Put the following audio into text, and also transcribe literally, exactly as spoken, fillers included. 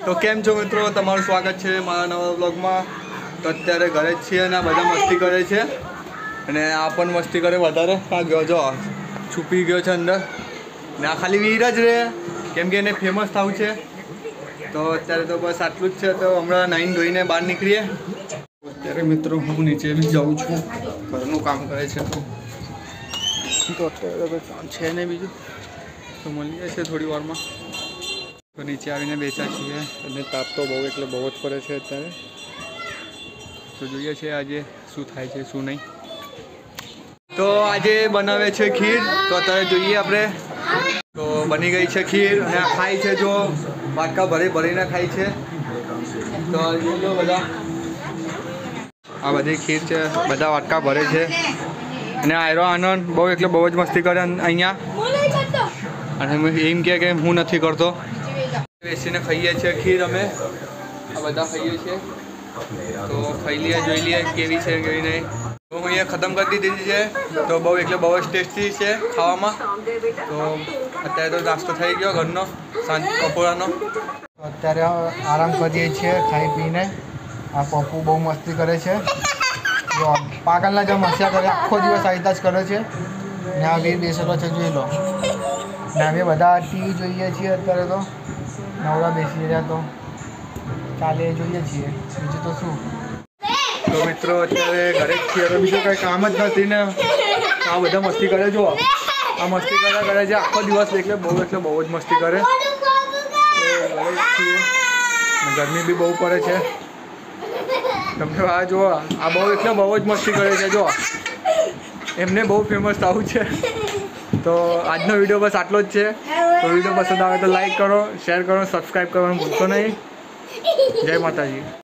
તો કેમ છો મિત્રો, તમારું સ્વાગત છે મારા નવા વ્લોગમાં। તો અત્યારે ઘરે જ છીએ અને આ બધા મસ્તી કરે છે અને આ પણ મસ્તી કરે વધારે। આ ગયો જો છુપી ગયો છે અંદર ને આ ખાલી વીર જ રહે કેમ કે એને ફેમસ થવું છે। તો અત્યારે તો બસ આટલું જ છે। તો હમણાં નાઈને ધોઈને બહાર નીકળીએ। અત્યારે મિત્રો હું નીચે બી જાઉં છું, ઘરનું કામ કરે છે તો અત્યારે કામ છે ને બીજું તો મળીએ છીએ થોડી વારમાં। તો નીચે આવીને બેસા છીએ અને તાપ તો બહુ એટલે બહુ જ પડે છે અત્યારે। તો જોઈએ છે આજે શું થાય છે શું નહીં। તો આજે બનાવે છે ખીર, તો અત્યારે જોઈએ આપણે। તો બની ગઈ છે ખીર અને આ ખાય છે, જો વાટકા ભરી ભરીને ખાય છે। તો જો બધા આ બધી ખીર છે, બધા વાટકા ભરે છે અને આયરો આનંદ બહુ એટલે બહુ જ મસ્તી કરે અહીંયા અને એમ કહે કે હું નથી કરતો। બેસીને ખાઈએ છીએ ખીર અમે, આ બધા ખાઈએ છીએ। તો ખાઈ લઈએ, જોઈ લઈએ કેવી છે કેવી નહીં। તો હું અહીંયા ખતમ કરી દીધી છે, તો બહુ એટલે બહુ જ ટેસ્ટી છે ખાવામાં। તો અત્યારે તો નાસ્તો થઈ ગયો ઘરનો સાંજ બપોરાનો। અત્યારે આરામ કરીએ છીએ ખાઈ પીને। આ પપ્પુ બહુ મસ્તી કરે છે, જો પાગલના જેમ મસ્યા કરે, આખો દિવસ આઈતા જ કરે છે ને આ વીર બેસેલો છે જોઈ લો ને અમે બધા ટીવી જોઈએ છીએ અત્યારે। તો નવરા બેસી રહ્યા તો ચાલે જોઈએ છીએ, બીજું તો શું। તો મિત્રો અત્યારે ઘરે જ છીએ, બીજું કંઈ કામ જ નથી ને આ બધા મસ્તી કરે। જો આ મસ્તી કર્યા કરે છે આખો દિવસ, એટલે બહુ એટલે બહુ જ મસ્તી કરે। ઘરે જ છીએ, ગરમી બી બહુ પડે છે। તમને આ જુઓ, આ બહુ એટલે બહુ જ મસ્તી કરે છે। જો એમને બહુ ફેમસ થવું છે। તો આજનો વિડીયો બસ આટલો જ છે। તો વિડીયો પસંદ આવે તો લાઈક કરો, શેર કરો, સબસ્ક્રાઈબ કરવાનું ભૂલશો નહીં। જય માતાજી।